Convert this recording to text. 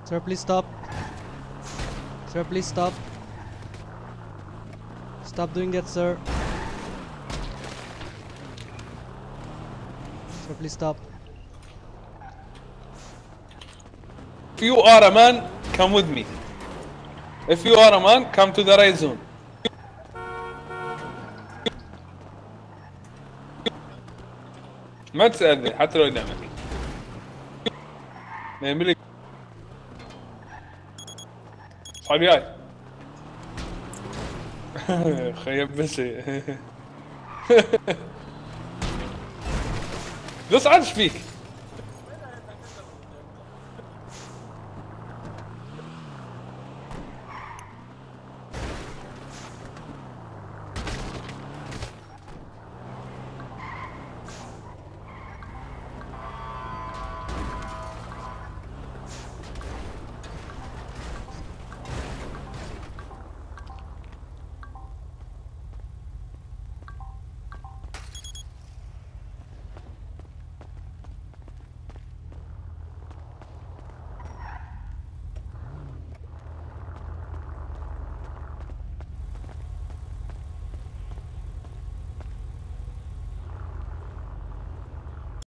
Sir, please stop. Sir, please stop. Stop doing that, sir. Sir, please stop. If you are a man, come with me. If you are a man, come to the right zone. ما تسألني حتى لو قدامك. ما يملك. صاحبي هاي. خيب بس. بس عاد ايش فيك؟